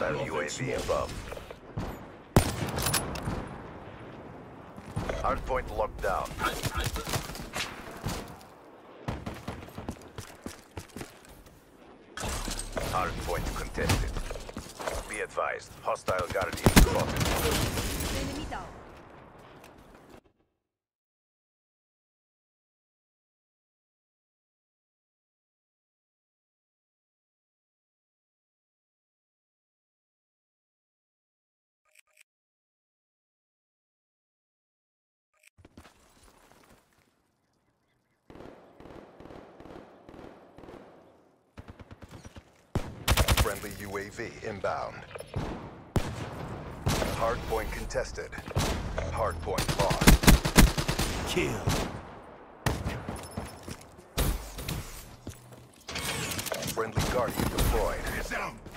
Hostile UAV above. Hardpoint locked down. Hardpoint contested. Be advised, hostile Guardian spotted. Enemy down. Friendly UAV inbound. Hardpoint contested. Hardpoint lost. Kill. Friendly Guardian deployed. It's out.